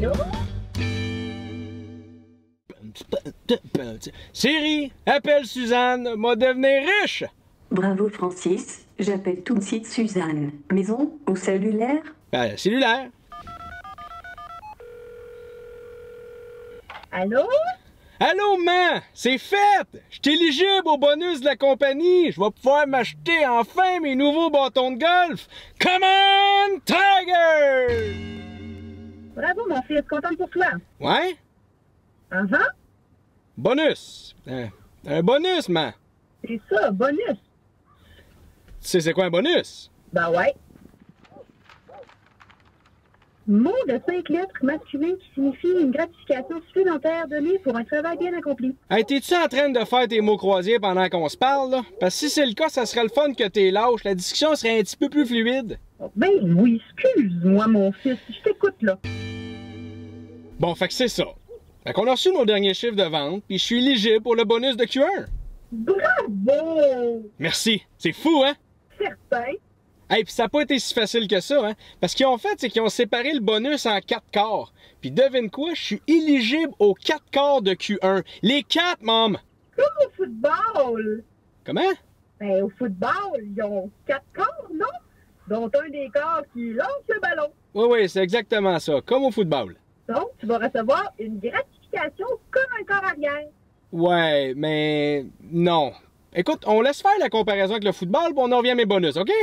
Allô? Siri, appelle Suzanne, m'a devenir riche! Bravo Francis, j'appelle tout de suite Suzanne. Maison ou cellulaire? Cellulaire. Allô? Allô, man! C'est fait! Je suis éligible au bonus de la compagnie! Je vais pouvoir m'acheter enfin mes nouveaux bâtons de golf! Come on, Tiger! Bravo, mon fils, contente pour toi. Ouais? Bonus! Un bonus, man! C'est ça, bonus. Tu sais c'est quoi un bonus? Ben ouais. Mot de 5 lettres masculin qui signifie une gratification supplémentaire donnée pour un travail bien accompli. Hey, t'es-tu en train de faire tes mots croisés pendant qu'on se parle, là? Parce que si c'est le cas, ça serait le fun que t'es lâche. La discussion serait un petit peu plus fluide. Ben oui, excuse-moi, mon fils, je t'écoute, là. Bon, fait que c'est ça. Fait qu'on a reçu nos derniers chiffres de vente, puis je suis éligible pour le bonus de Q1. Bravo! Merci. C'est fou, hein? Certain. Hey, puis ça n'a pas été si facile que ça, hein? Parce qu'ils ont fait, c'est qu'ils ont séparé le bonus en 4 quarts. Puis devine quoi? Je suis éligible aux 4 quarts de Q1. Les 4, mom! Comme au football. Comment? Ben, au football, ils ont 4 quarts, non? Dont un des quarts qui lance le ballon. Oui, c'est exactement ça. Comme au football. Donc, tu vas recevoir une gratification comme un quart arrière. Ouais, mais non. Écoute, on laisse faire la comparaison avec le football, puis on en revient à mes bonus, OK?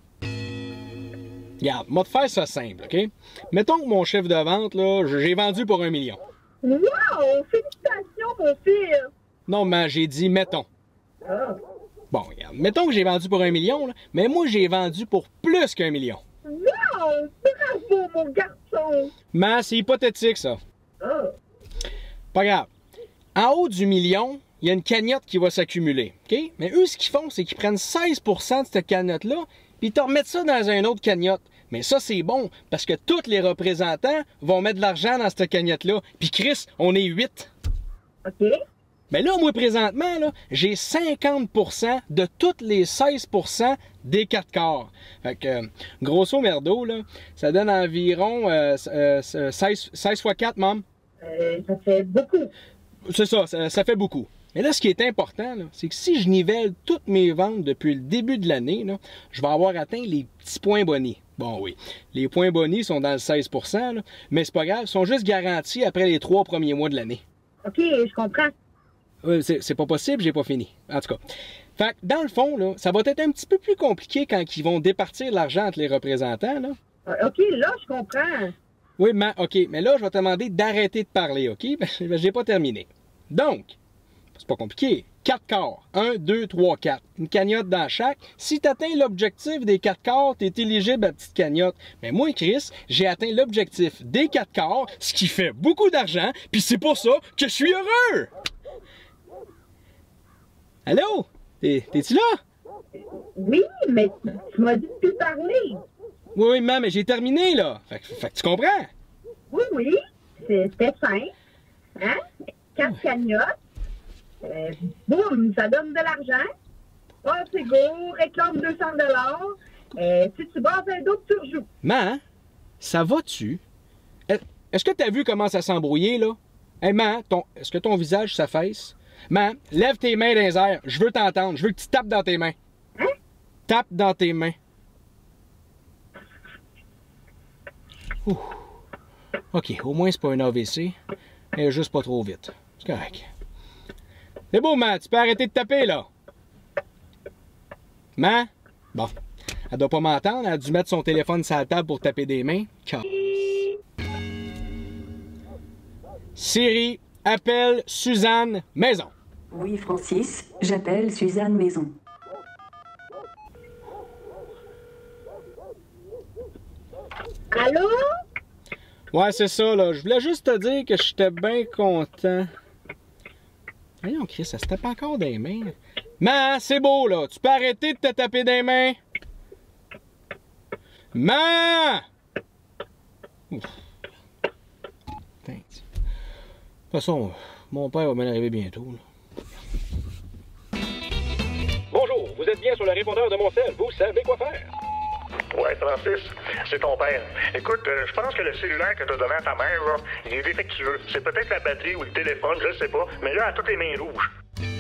Regarde, moi de faire ça simple, OK? Mettons que mon chiffre de vente, là, j'ai vendu pour 1 million. Wow! Félicitations, mon fils! Non, mais j'ai dit mettons. Ah. Bon, regarde, mettons que j'ai vendu pour 1 million, là, mais moi j'ai vendu pour plus qu'1 million. Wow! Bravo, mon garçon! Mais c'est hypothétique, ça. Ah. Pas grave. En haut du million, il y a une cagnotte qui va s'accumuler, OK? Mais eux, ce qu'ils font, c'est qu'ils prennent 16% de cette cagnotte-là, puis ils te remettent ça dans une autre cagnotte. Mais ça, c'est bon, parce que tous les représentants vont mettre de l'argent dans cette cagnotte-là. Puis Chris, on est 8. OK. Mais là, moi, présentement, là, j'ai 50% de toutes les 16% des 4 quarts. Fait que, grosso merdo, là, ça donne environ 16 fois 4, maman. Ça fait beaucoup. C'est ça, ça fait beaucoup. Mais là, ce qui est important, c'est que si je nivelle toutes mes ventes depuis le début de l'année, là, je vais avoir atteint les petits points bonus. Bon, oui, les points bonus sont dans le 16%, là, mais c'est pas grave, ils sont juste garantis après les 3 premiers mois de l'année. OK, je comprends. C'est pas possible, j'ai pas fini. En tout cas. Fait que, dans le fond, là, ça va être un petit peu plus compliqué quand ils vont départir l'argent entre les représentants, là. OK, là, je comprends. Oui, mais OK, mais là, je vais te demander d'arrêter de parler, OK? J'ai pas terminé. Donc, c'est pas compliqué. 4 quarts. 1, 2, 3, 4. Une cagnotte dans chaque. Si tu atteins l'objectif des 4 quarts, tu es éligible à la petite cagnotte. Mais moi, Chris, j'ai atteint l'objectif des 4 quarts, ce qui fait beaucoup d'argent, puis c'est pour ça que je suis heureux! Allô? T'es-tu là? Oui, mais tu m'as dit de plus parler. Oui, maman, mais j'ai terminé, là. Fait que tu comprends? Oui, c'était simple. Hein? 4 cagnottes. Boum, ça donne de l'argent. Ah, c'est go, réclame 200 $. Si tu bosses un dos, tu rejoues. Maman, ça va-tu? Est-ce que t'as vu comment ça s'embrouillait, là? Hey, maman, est-ce que ton visage s'affaisse? Maman, lève tes mains dans les airs. Je veux t'entendre. Je veux que tu tapes dans tes mains. Hein? Tape dans tes mains. Ouh. OK, au moins, c'est pas un AVC. Mais juste pas trop vite. C'est correct. C'est beau, man. Tu peux arrêter de taper, là. Man? Bon. Elle doit pas m'entendre. Elle a dû mettre son téléphone sur la table pour taper des mains. Siri, appelle Suzanne Maison. Oui, Francis, j'appelle Suzanne Maison. Allô? Ouais, c'est ça, là. Je voulais juste te dire que j'étais bien content. Voyons, Chris, ça se tape encore des mains. Man, c'est beau, là. Tu peux arrêter de te taper des mains? Man! Ouf. Putain. De toute façon, mon père va m'en arriver bientôt, là. Bonjour, vous êtes bien sur le répondeur de mon cell. Vous savez quoi faire? Ouais, Francis, c'est ton père. Écoute, je pense que le cellulaire que t'as donné à ta mère, là, il est défectueux. C'est peut-être la batterie ou le téléphone, je sais pas, mais là, elle a toutes les mains rouges.